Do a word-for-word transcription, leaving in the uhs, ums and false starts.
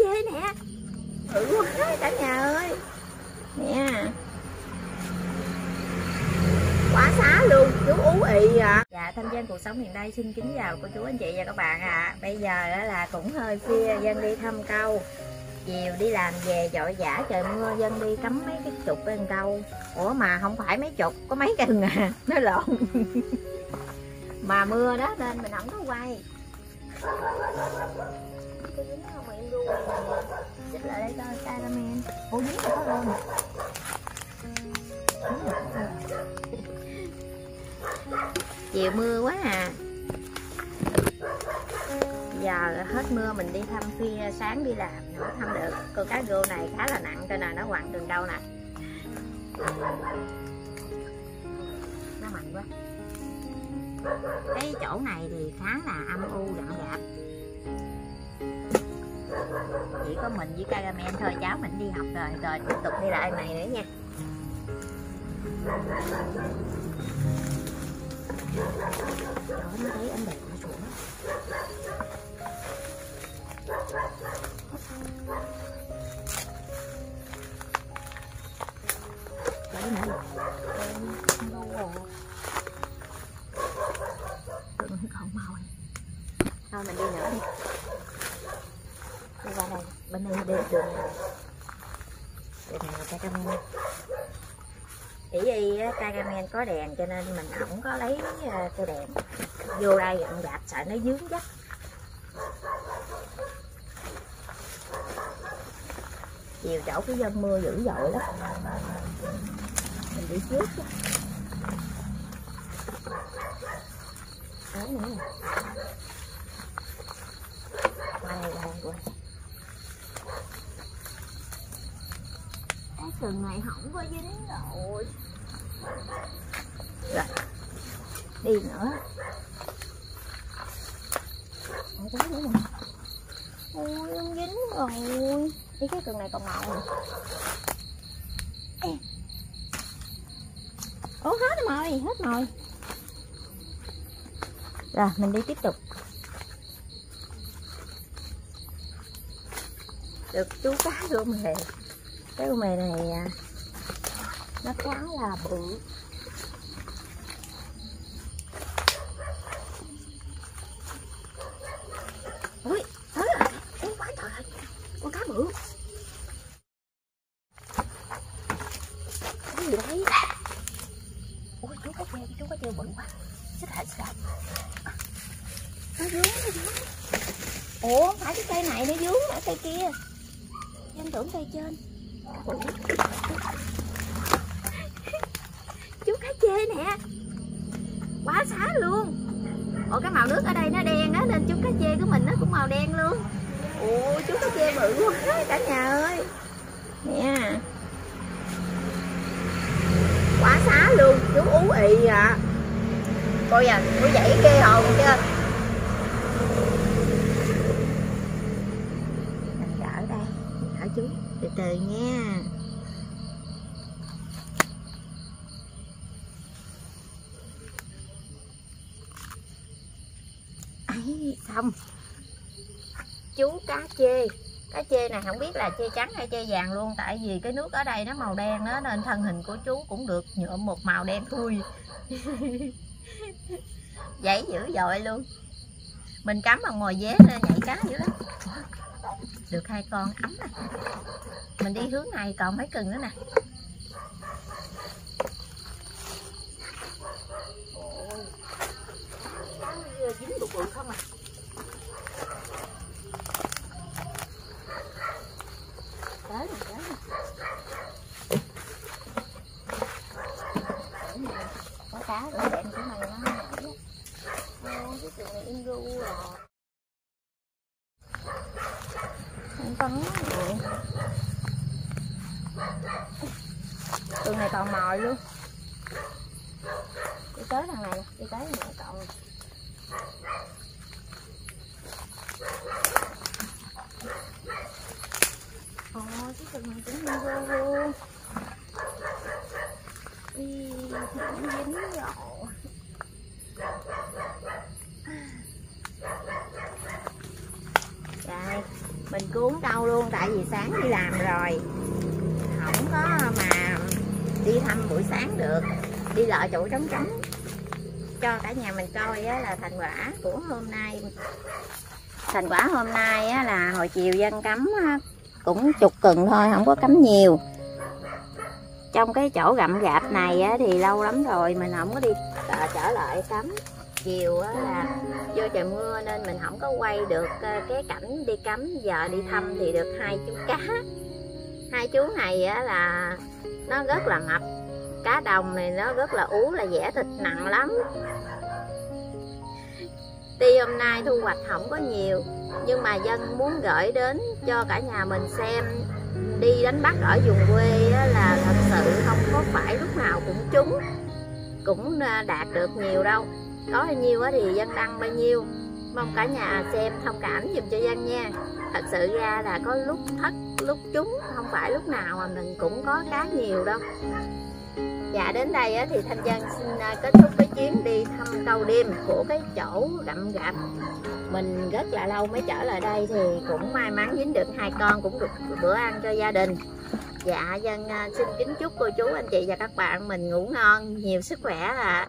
chê nè. Bự quá cả nhà ơi. Nè. Quá xá luôn, chú Ú Ị à. Dạ, Thanh Dân cuộc sống hiện đây xin kính chào cô chú anh chị và các bạn ạ. À. Bây giờ đó là cũng hơi khuya, Dân đi thăm câu. Chiều đi làm về vội vã trời mưa, Dân đi cắm mấy cái trục bên câu. Ủa mà không phải mấy chục, có mấy cây à, nó lộn. Mà mưa đó nên mình không có quay. Cái dính không mà em đu này. Xích lại đây coi cameraman. Ủa dính rồi có luôn. Chiều mưa quá à. Giờ hết mưa mình đi thăm Phi, sáng đi làm nữa thăm được. Con cá rô này khá là nặng cho nên nó quặn đường đâu nè. Nó mạnh quá. Cái chỗ này thì khá là âm u rậm rạp. Chỉ có mình với cameraman thôi, cháu mình đi học rồi, rồi tiếp tục đi lại này nữa nha. Đó, nó thấy anh đẹp nó xuống. Đấy nữa. Đừng còn màu này. Thôi mình đi nữa đi. Đi qua đây, bên đây đi đường này. Đường này là cameraman. Chỉ vì cameraman có đèn cho nên mình không có lấy cái đèn vô đây ăn gạp sợ nó dướng dắt. Chiều chỗ cái dân mưa dữ dội lắm. Mình đi trước chứ. Đấy nữa nè. Quay đây quay. Cái sừng này không có dính rồi. Rồi. Đi nữa. Ở đó nữa nè. Ôi không dính rồi. Ý cái sừng này còn màu nè. Ủa hết rồi, hết rồi. Rồi mình đi tiếp tục. Được chú cá rô mề. Cái rô mề này nó khá là bự. Ui, tới rồi, em quá trời ơi, con cá bự. Cái gì đây? Ui, chú cá chê, chú cá chê bự quá. Xích lại, xích lại. Nó dướng, nó dướng. Ủa, không phải cái cây này nó dướng ở cây kia. Em tưởng cây trên. Ủa. Chú cá chê nè. Quá xá luôn. Ủa cái màu nước ở đây nó đen á nên chú cá chê của mình nó cũng màu đen luôn. Ủa chú cá chê bự quá cả nhà ơi. Nè. Quá xá luôn, chú Ú Ị à. Coi à, cô dậy ghê hồn chưa? Mình ở đây, ở chú, từ từ nha. Ấy, xong. Chú cá chê. Cá chê này không biết là chê trắng hay chê vàng luôn. Tại vì cái nước ở đây nó màu đen đó, nên thân hình của chú cũng được nhuộm một màu đen thui. Dãy dữ dội luôn. Mình cắm bằng mồi dế nên nhảy cá dữ lắm. Được hai con ấm nè. Mình đi hướng này còn mấy cần nữa nè. Ôi, cá dính bự bự không à. Tới nè, tới nè. Có cá rồi, đèn của mày nó nhảy á. Ôi, cái trường này in ru rồi. Không cắn rồi. Trường này còn mồi luôn. Đi tới thằng này nè, đi tới thằng này còn. Ôi, cái trường này cũng in ru luôn. Đi, không dính rồi. Đây, mình mình cuốn câu luôn, tại vì sáng đi làm rồi không có mà đi thăm buổi sáng được, đi lợ chỗ trống trống cho cả nhà mình coi á, là thành quả của hôm nay. Thành quả hôm nay á, là hồi chiều Dân cắm á, cũng chục cần thôi, không có cắm nhiều. Trong cái chỗ gặm gạp này á, thì lâu lắm rồi mình không có đi à, trở lại cắm. Chiều á, là do trời mưa nên mình không có quay được cái cảnh đi cắm. Giờ đi thăm thì được hai chú cá. Hai chú này á, là nó rất là mập. Cá đồng này nó rất là ú, là dẻ thịt nặng lắm. Tuy hôm nay thu hoạch không có nhiều, nhưng mà Dân muốn gửi đến cho cả nhà mình xem. Đi đánh bắt ở vùng quê á, là thật sự không có phải lúc nào cũng trúng, cũng đạt được nhiều đâu. Có bao nhiêu thì Dân đăng bao nhiêu. Mong cả nhà xem thông cảm giùm cho Dân nha. Thật sự ra là có lúc thất lúc trúng, không phải lúc nào mà mình cũng có cá nhiều đâu. Dạ, đến đây á, thì Thanh Dân xin kết thúc cái chuyến đi thăm câu đêm của cái chỗ gặm gạp. Mình rất là lâu mới trở lại đây, thì cũng may mắn dính được hai con, cũng được bữa ăn cho gia đình. Dạ, Dân xin kính chúc cô chú anh chị và các bạn mình ngủ ngon, nhiều sức khỏe ạ. À.